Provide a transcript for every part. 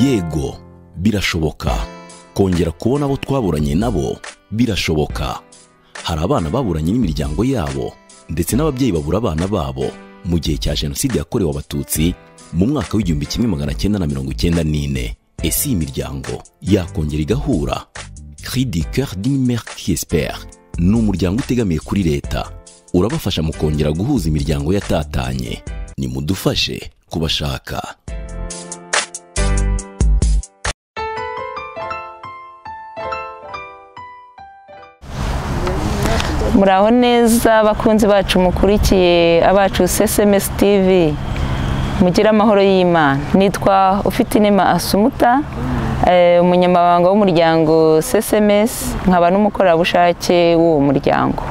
yego birashoboka kongera kubona abo twaburanye nabo birashoboka. Hari abana baburanye n'imiryango yabo ndetse n'ababyeyi babura abana babo mu gihe cya Jenoside yakorewe Abatutsi mu mwaka w'1994. Ese iyi miryango yakongera igahura? Cri du cœur d'une mère qui espère ni umuryango utegamiye kuri leta, urabafasha mu kongera guhuza imiryango yatatanye. Nimudufashe kubashaka. Muraho neza bakunzi bacu mukurikiye abacu SMS TV, mugira amahoro y'Imana. Nitwa Ufitinema Asumuta, umunyamabanga w'umuryango SMS, nkaba n'umukorerabushake w'uwo muryango.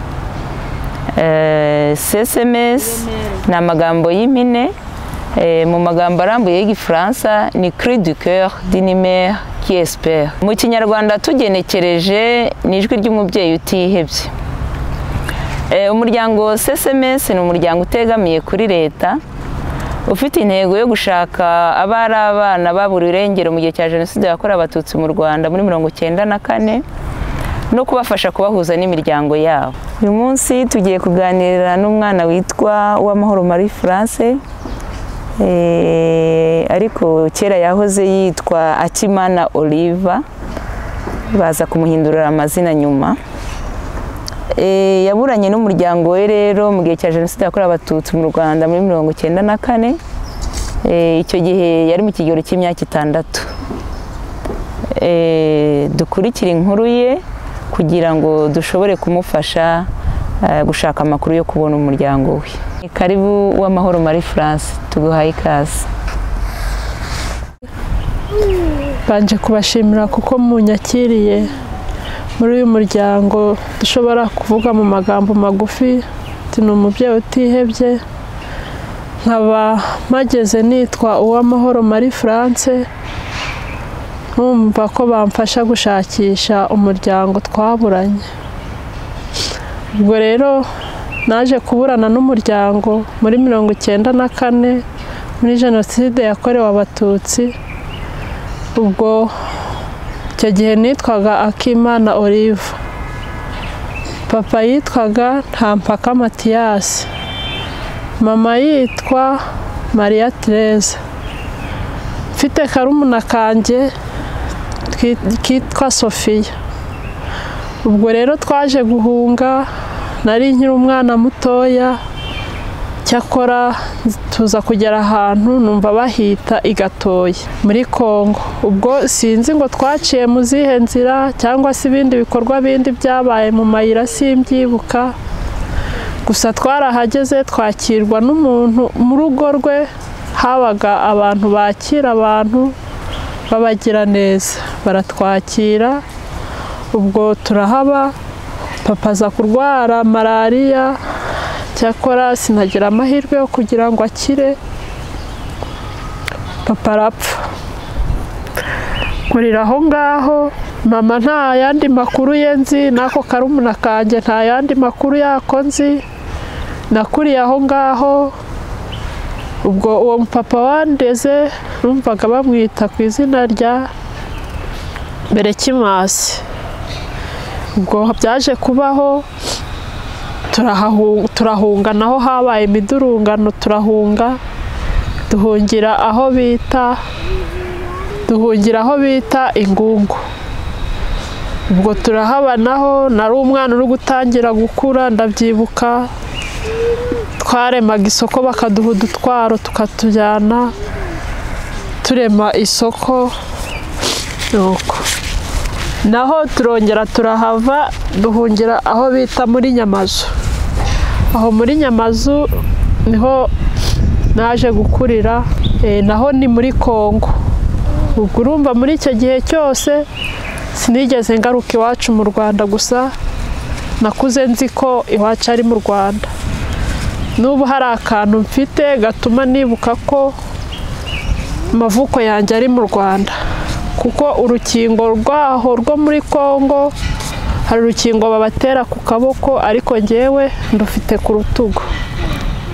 SMS ni amagambo y'impine, mu magambo arambuye y'Igifaransa ni Cri du cœur d'une mère qui espère. Mu Kinyarwanda tugenekereje ni ijwi ry'umubyeyi utihebye. Umuryango SMS ni umuryango utegamiye kuri leta, ufite intego yo gushaka abari abana baburiwe irengero mu gihe cya Jenoside yakorewe Abatutsi mu Rwanda muri 1994 no kubafasha kubahuza n'imiryango yabo. Uyu munsi tugiye kuganira n'umwana witwa Uwamahoro Marie France, ariko kera yahoze yitwa Akimana Oliva, baza kumuhindurira amazina nyuma. Yaburanye n'umuryango we rero mu gihe cya Jenoside yakorewe Abatutsi mu Rwanda muri 1994. Icyo gihe yari mu kigero cy'imyaka 6. Dukurikira inkuru ye kugira ngo dushobore kumufasha gushaka amakuru yo kubona umuryango we. Karibu Uwamahoro Marie France, tuguhaye ikaze. Banje kubashimira kuko munyakiriye muri uyu muryango. Dushobora kuvuga mu magambo magufi ati ni umubyeyi utihebye. Nkaba mageze nitwa Uwamahoro Marie France, nkumva ko bamfasha gushakisha umuryango twaburanye. Ubwo rero naje kuburana n'umuryango muri 1994 muri Jenoside yakorewe Abatutsi. Ubwo icyo gihe nitwaga Akimana Olive, papa yitwaga Ntampaka Mathias, mama yitwa Maria Therese. Mfite karumuna kanjye kitwa Sophia. Ubwo rero twaje guhunga, nari nkiri umwana mutoya, cyakora tuza kugera ahantu numva bahita Igatoye muri Kongo. Ubwo sinzi ngo twaciye mu zihe nzira cyangwa se ibindi bikorwa bindi byabaye mu mayira simbyibuka. Gusa twarahageze twakirwa n'umuntu mu rugo rwe, habaga abantu bakira abantu babagira neza, baratwakira. Ubwo turahaba, papa aza kurwara malaria, cyakora sinagira amahirwe yo kugira ngo akire, papa arapfa. Kurira aho ngaho, mama nta yandi makuru ye nzi, nako karumuna kanjye nta yandi makuru yako nzi. Nakuriye aho ngaho. Ubwo uwo papa wandeze numvaga bamwita ku izina rya Berekimasi. Ubwo byaje kubaho, turahunga, naho habaye imidurungano, turahunga duhungira aho bita Ingungu. Ubwo turahaba, naho nari umwana uri gutangira gukura, ndabyibuka. Twaremaga isoko bakaduha udutwaro tukatujyana turema isoko. Nuko naho turongera turahava duhungira aho bita muri Nyamazu. Aho muri Nyamazu niho naje gukurira, naho ni muri Kongo. Ubwo urumva muri icyo gihe cyose sinigeze ngaruka iwacu mu Rwanda, gusa nakuze nzi ko iwacu ari mu Rwanda. N'ubu hari akantu mfite gatuma nibuka ko amavuko yanjye ari mu Rwanda, kuko urukingo rwaho rwo muri Kongo hari urukingo babatera ku kaboko, ariko njyewe ndufite ku rutugu.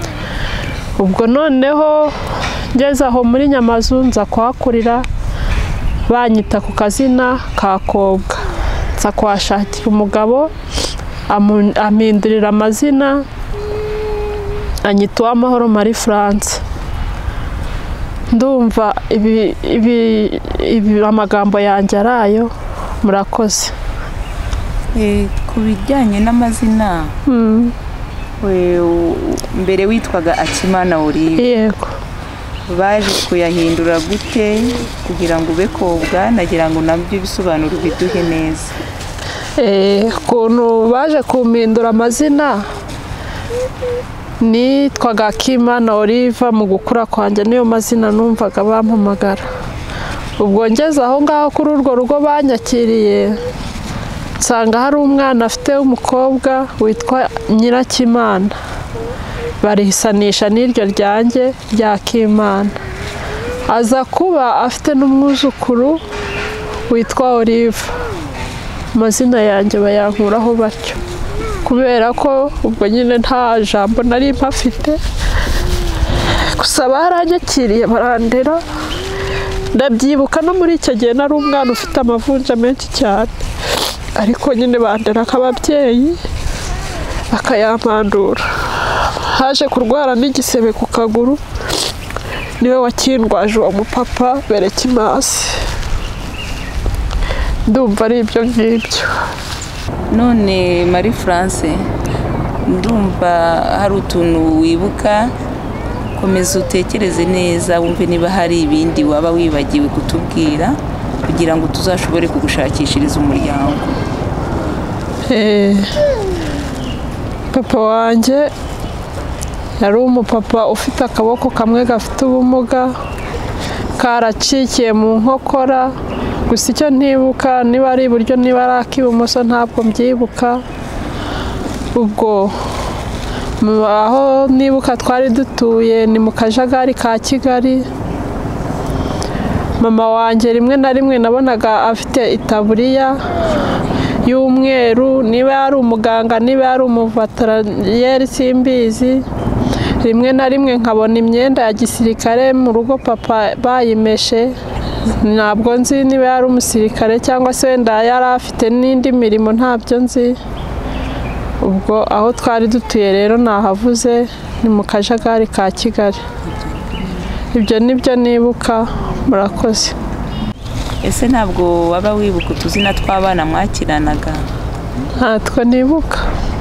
Ubwo noneho ngeze aho muri Nyamazu nza kuhakurira, banyita ku kazina ka Kobwa, nza kuhashakira umugabo ampindurira amazina anyita Uwamahoro Marie France. Ndumva ibi amagambo yanjye arayo. Murakoze. Ku bijyanye n'amazina mbere witwaga Akimana Olive, yego, baje kuyahindura gute kugira ngo ube Kobwa? Nagira ngo nabyo bisobanuro biduhe neza. Ukuntu baje kumpindura amazina, nitwaga Akimana Olive. Mu gukura kwanjye niyo mazina numvaga bampamagara. Ubwo ngeze aho ngaho kuri urwo rugo banyakiriye, nsanga hari umwana afite w'umukobwa witwa Nyirakimana, barisanisha n'iryo ryanjye rya Kimana. Aza kuba afite n'umwuzukuru witwa Olive, amazina yanjye bayankuraho batyo, kubera ko ubwo nyine nta jambo nari mpafite. Gusa baranyakiriye barandera. Ndabyibuka no muri icyo gihe nari umwana ufite amavunja menshi cyane, ariko nyine bandera nk'ababyeyi bakayampandura. Haje kurwara n'igisebe ku kaguru, niwe wakindwaje uwo mupapa Berekimasi. Ndumva ari ibyo ngibyo. None Marie France, ndumva hari utuntu wibuka, komeza utekereze neza wumve niba hari ibindi waba wibagiwe kutubwira kugira ngo tuzashobore kugushakishiriza umuryango. Papa wanjye yari umupapa ufite akaboko kamwe gafite ubumuga, karacikiye mu nkokora. Gusa icyo ntibuka niba ari iburyo niba ari ak'ibumoso ntabwo mbyibuka. Ubwo aho nibuka twari dutuye ni mu Kajagari ka Kigali. Mama wanjye rimwe na rimwe nabonaga afite itaburiya y'umweru, niba yari umuganga niba yari umuvatariyeri simbizi. Rimwe na rimwe nkabona imyenda ya gisirikare mu rugo papa bayimeshe, ntabwo nzi niba yari umusirikare cyangwa se wenda yari afite n'indi mirimo, ntabyo nzi. Ubwo aho twari dutuye rero nahavuze ni mu Kajagari ka Kigali. Ibyo nibyo nibuka. Murakoze. Ese ntabwo waba wibuka utuzina tw'abana mwakiranaga? Ntatwo nibuka.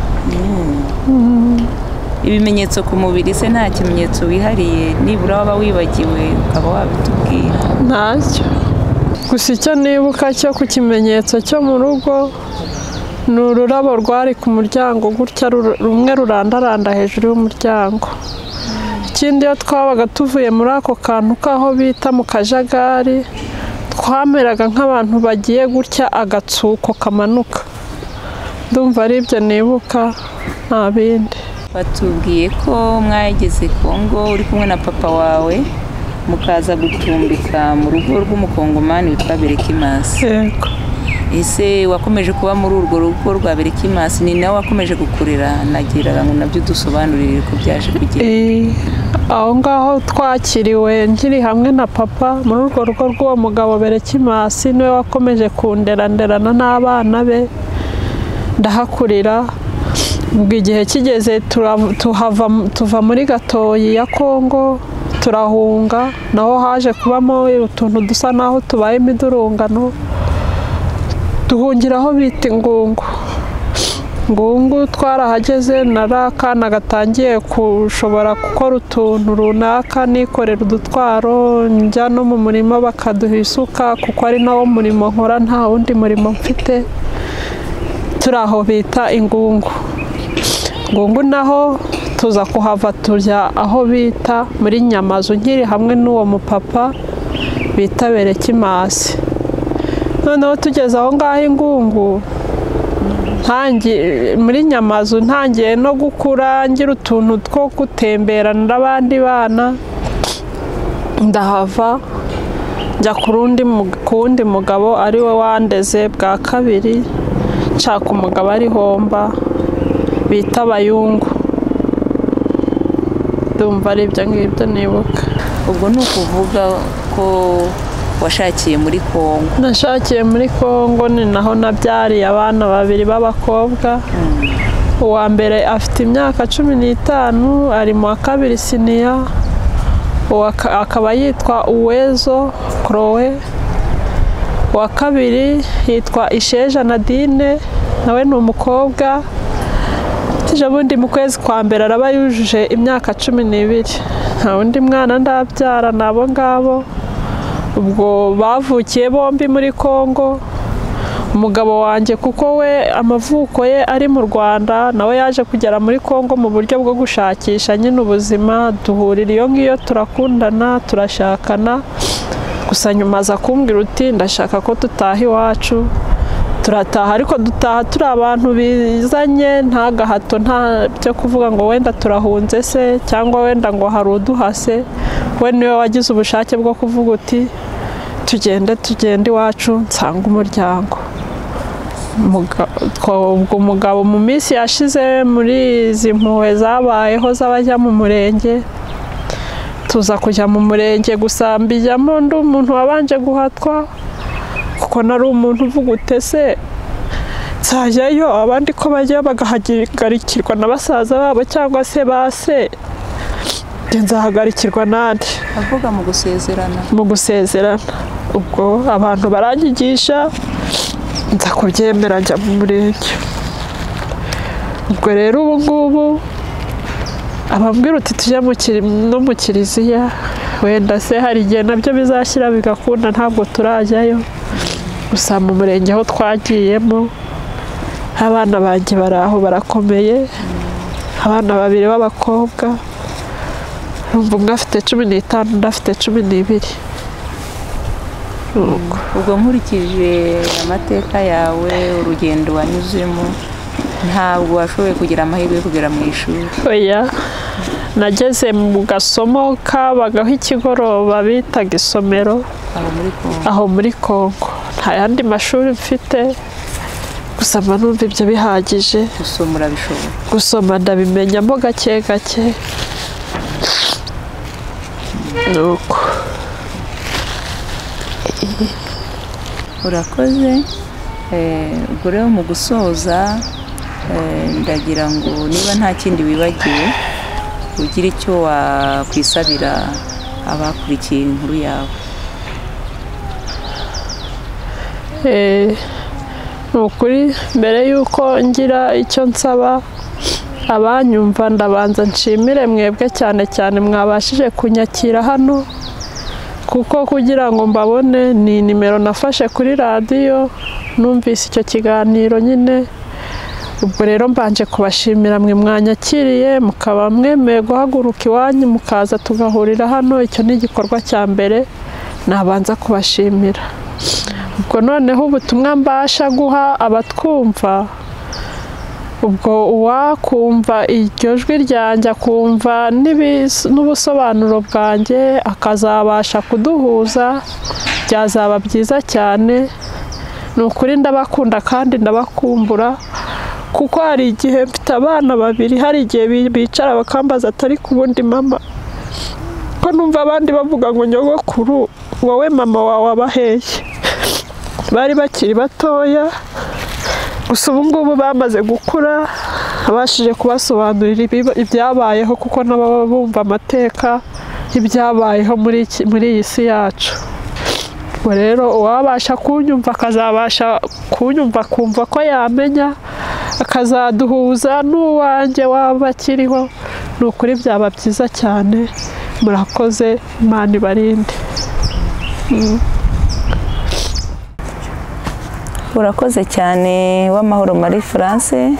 Ibimenyetso ku mubiri se nta kimenyetso wihariye nibura waba wibagiwe ukaba wabitubwira? Ntacyo. Gusa icyo nibuka cyo ku kimenyetso cyo mu rugo ni ururabo rwari ku muryango gutya, rumwe rurandaranda hejuru y'umuryango. Ikindi iyo twabaga tuvuye muri ako kantu k'aho bita mu Kajagari, twameraga nk'abantu bagiye gutya agatsuko kamanuka. Ndumva ari ibyo nibuka, nta bindi. Batubwiye ko mwageze Kongo uri kumwe na papa wawe, mukaza gucumbika mu rugo rw'umukongomani witwa Berekimasi. Yego. Ese wakomeje kuba muri urwo rugo rwa Berekimasi? Ni nawe wakomeje gukurira? Nagira ngo nabyo dusobanurire ko byaje kugenda. Aho ngaho twakiriwe nkiri hamwe na papa muri urwo rugo rw'uwo mugabo Berekimasi, niwe wakomeje kunderanderana n'abana be, ndahakurira. Ubwo igihe kigeze tuva muri Gatoyi ya Kongo turahunga, naho haje kubamo utuntu dusa naho tubaye imidurungano, duhungira aho bita Ingungu. Ngungu twarahageze, nari akana gatangiye gushobora gukora utuntu runaka, nikorera udutwaro, njya no mu murimo bakaduha isuka kuko ari nawo murimo nkora, nta wundi murimo mfite. Turi aho bita Ingungu. Ngungu naho tuza kuhava tujya aho bita muri Nyamazu, nkiri hamwe n'uwo mupapa bita Berekimasi. Noneho tugeze aho ngaho Ingungu, muri Nyamazu ntangiye no gukura, ngira utuntu two gutemberana n'abandi bana, ndahava njya ku wundi mugabo ari we wandeze bwa kabiri, nshaka umugabo ari Homba bita Abayungu. Ndumva ari ibyo ngibyo nibuka. Ubwo ni ukuvuga ko washakiye muri Kongo? Nashakiye muri Kongo, ni naho nabyariye abana 2 b'abakobwa. Uwa mbere afite imyaka 15, ari mu wa 2 siniya. Akaba yitwa Uwezo Chloe. Uwa kabiri yitwa Isheja Nadine, nawe ni umukobwa. Tije bundi mu kwezi kwa mbere araba yujuje imyaka 12. Nta wundi mwana ndabyara nabo ngabo. Ubwo bavukiye bombi muri Kongo. Umugabo wanjye kuko we amavuko ye ari mu Rwanda, nawe yaje kugera muri Kongo mu buryo bwo gushakisha nyine ubuzima. Duhurira iyo ngiyo, turakundana, turashakana. Gusa nyuma aza kumbwira uti ndashaka ko tutaha iwacu. Turataha, ariko dutaha turi abantu bizanye, nta gahato, nta byo kuvuga ngo wenda turahunze se cyangwa wenda ngo hari uduhase. We niwe wagize ubushake bwo kuvuga uti tugende iwacu nsanga umuryango. Umugabo mu minsi yashize muri izi mpuhwe zabayeho z'abajya mu murenge, tuza kujya mu murenge, gusa mbijyamo ndi umuntu wabanje guhatwa, kuko nari umuntu uvuga utese nzajyayo abandi ko bajyayo bagahagarikirwa na basaza babo cyangwa se base, nzahagarikirwa nande. Avuga mu gusezerana. Mu gusezerana. Ubwo abantu baranyigisha, nza kubyemera njya mu murenge. Ubwo rero ubu ngubu abambwira uti tujya no mu kiliziya, wenda se hari igihe nabyo bizashyira bigakunda, ntabwo turajyayo. Gusa mu murenge aho twagiyemo, abana banjye bari aho barakomeye, abana 2 b'abakobwa. Umwe afite 15, undi afite 12. Ubwo nkurikije amateka yawe, urugendo wanyuzemo, ntabwo washoboye kugira amahirwe yo kugera mu ishuri? Oya, nageze mu gasomo kabagaho ikigoroba bitaga isomero aho muri Kongo. Nta yandi mashuri mfite, gusa mba numva ibyo bihagije. Gusoma urabishobora? Gusoma ndabimenyamo gake gake. Nuko urakoze. Ubwo rero mu gusoza, ndagira ngo niba nta kindi wibagiwe, ugira icyo wakwisabira abakurikiye inkuru yawe. Ni ukuri, mbere y'uko ngira icyo nsaba abanyumva, ndabanza nshimire mwebwe cyane cyane mwabashije kunyakira hano, kuko kugira ngo mbabone ni nimero nafashe kuri radiyo, numvise icyo kiganiro nyine. Ubwo rero mbanje kubashimira mwe mwanyakiriye, mukaba mwemeye guhaguruka iwanyu mukaza tugahurira hano. Icyo ni igikorwa cya mbere nabanza kubashimira. Ubwo noneho ubutumwa mbasha guha abatwumva, ubwo uwakumva iryo jwi ryanjye, akumva n'ubusobanuro bwanjye, akazabasha kuduhuza, byazaba byiza cyane. Ni ukuri ndabakunda kandi ndabakumbura, kuko hari igihe mfite abana 2, hari igihe bicara bakambaza atari ku bundi mama, ko numva abandi bavuga ngo nyogokuru wowe mama wawe abaheye. Bari bakiri batoya, gusa ubu ngubu bamaze gukura, abashije kubasobanurira ibyabayeho, kuko nabo bumva amateka y'ibyabayeho muri iyi si yacu. Ubwo rero uwabasha kunyumva akazabasha kunyumva, kumva ko yamenya, akazaduhuza n'uwanjye waba akiriho. Ni ukuri byaba byiza cyane. Murakoze, Imana ibarinde. Urakoze cyane Uwamahoro Marie France.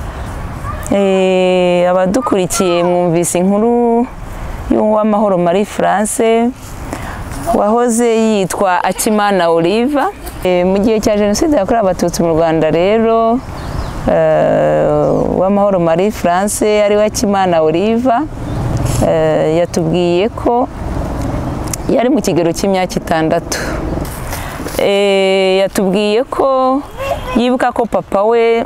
Abadukurikiye mwumvise inkuru y'Uwamahoro Marie France wahoze yitwa Akimana Olive. Mu gihe cya Jenoside yakorewe Abatutsi mu Rwanda rero, Uwamahoro Marie France ari we Akimana Olive yatubwiye ko yari mu kigero cy'imyaka 6. Yatubwiye ko yibuka ko papa we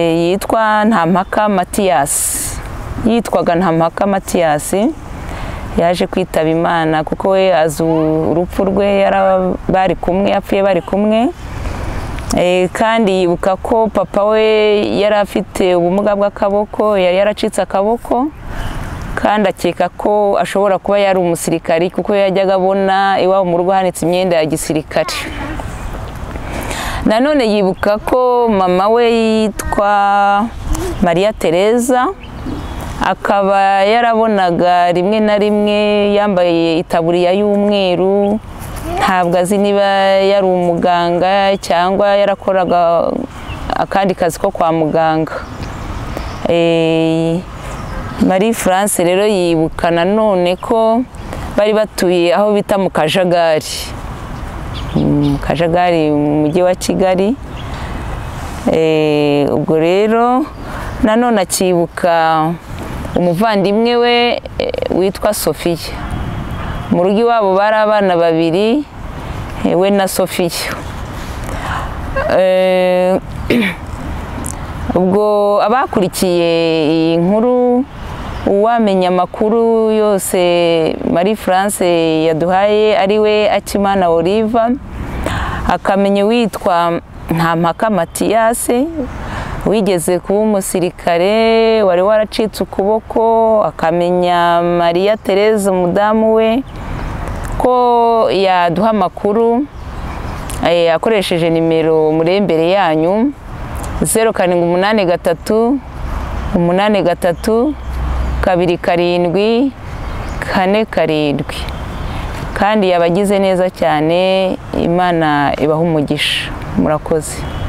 yitwaga Ntampaka Mathias, yaje kwitaba Imana kuko we azi urupfu rwe, bari kumwe, yapfuye bari kumwe. Kandi yibuka ko papa we yari afite ubumuga bw'akaboko, yari yaracitse akaboko, kandi akeka ko ashobora kuba yari umusirikari kuko yajyaga abona iwabo mu rugo hanitse imyenda ya gisirikare. Nanone yibuka ko mama we yitwa Maria Teresa, akaba yarabonaga rimwe na rimwe yambaye itaburiya y'umweru, ntabwo azi niba yari umuganga cyangwa yarakoraga akandi kazi ko kwa muganga. Marie France rero yibuka nanone ko bari batuye aho bita mu Kajagari, mu mujyi wa Kigali. Ubwo rero nanone akibuka umuvandimwe we witwa Sophia. Mu rugo iwabo bari abana babiri, we na Sophia. Ubwo abakurikiye iyi nkuru, uwamenya amakuru yose Marie France yaduhaye ari we Akimana Oliva, akamenya witwa Ntampaka Matiyasi wigeze kuba umusirikare wari waracitse ukuboko, akamenya Maria Teresa umudamu we, ko yaduha amakuru akoresheje nimero muri imbere yanyu 0783 83 27 47, kandi yabagize neza cyane. Imana ibaha umugisha. Murakoze.